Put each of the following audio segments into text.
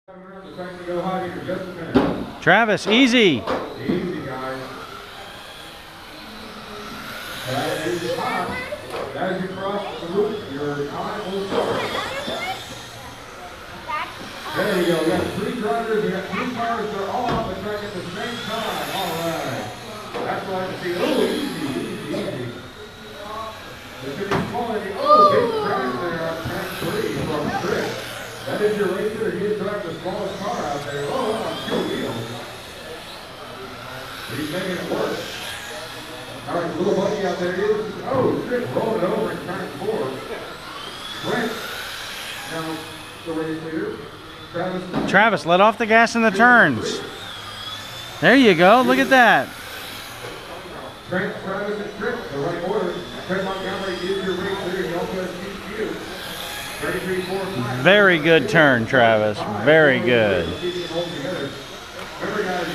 Travis, easy. Easy, guys. As you cross the loop, your time will start. There you go. We got 3 drivers. We got 2 cars. They're all on the track at the same time. All right. That's what I can see. Oh, easy. There's going to be quality. Oh, big crash there on track 3 from Chris. That is your racer. He is driving the smallest car out there. Oh, on 2 wheels. He's making it work. All right, little buddy out there is. Oh, Chris rolling over in track 4. Brent, now the race leader. Travis, let off the gas in the turns. There you go. Look at that. Trent, Travis, and Chris, the right order. Trent Montgomery is your race leader. He also has DQ. 33, 4, 5. Very good turn, Travis. Very good. Remember, guys,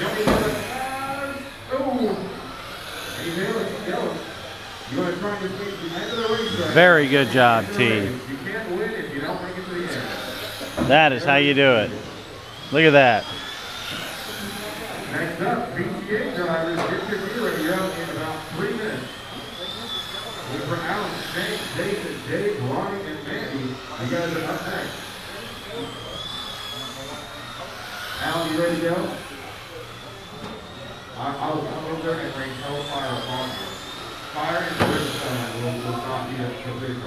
you want to try to get the end of the race. Very good job, T. You can't win if you don't make it to the end. That is how you do it. Look at that. Next up, PTA drivers, get your gear ready. You're out in about 3 minutes. Look for Alan, Shane, Jason, Dave, Ronnie, and Mandy. You guys are up next. Alan, you ready to go? I'll go there and bring hellfire upon you. Fire and Richardson will not be a position.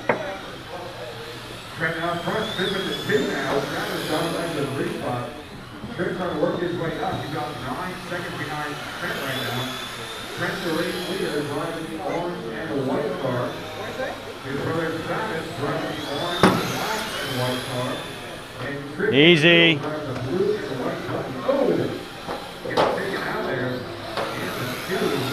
Trent out front, Trent in the 2 now. Travis down back to the 3 spot. Trent trying to work his way up. He's got 9 seconds behind Trent right now. Trent, the race leader, driving the orange and the white car. His brother Travis driving the orange, black, and white car. And Chris Easy. driving the blue and the white car. Oh! Gets taken out there. And the 2.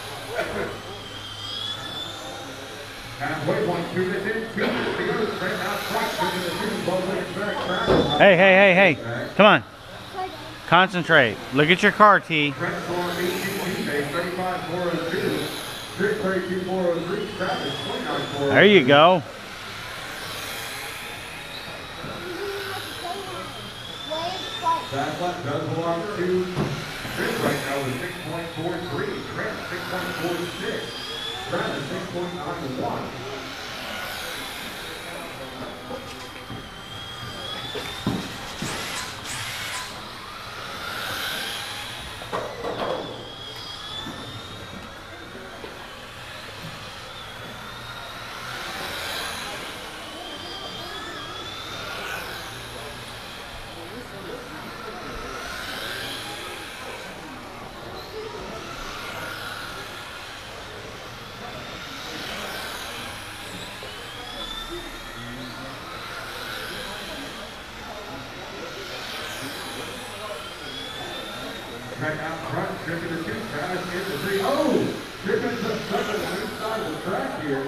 Halfway point, 2 minutes in, 2 minutes to go. Trent out front, the 2, both legs back. Travis. Hey. Come on. Concentrate. Look at your car, T. Trent's going 35-402. Trick 32-403. Travis 29-402. There you go. That lap does belong to Trick right now with 6.43. Trent 6.46. Travis 6.91. Trent out front, Trick in the 2, Travis in the 3. Oh! Trick is just stuck on the inside of the track here.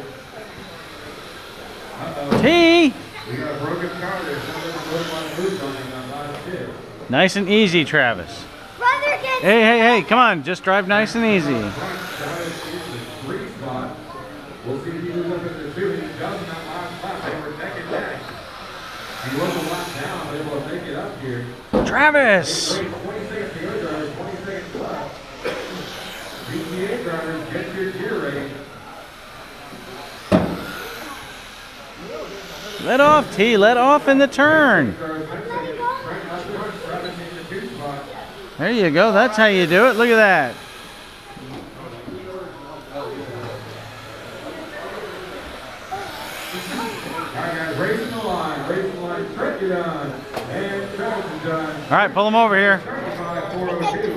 Uh-oh. T. We got a broken car there. Somebody's moved on him on last hit. Nice and easy, Travis. Hey. Come on. Just drive nice and easy. Travis in the 3 spot. We'll see if he moves up into the 2. He does in that last lap. They were neck and neck. He was a lap down, but able to make it up here. Travis. 20 seconds to go, drivers. 20 seconds left. PTA drivers, get your gear ready. Let off, T. Let off in the turn. There you go. That's how you do it. Look at that. All right, guys, racing the line. Racing the line. Trent, you're done. And Travis is done. All right, pull them over here. 35-402.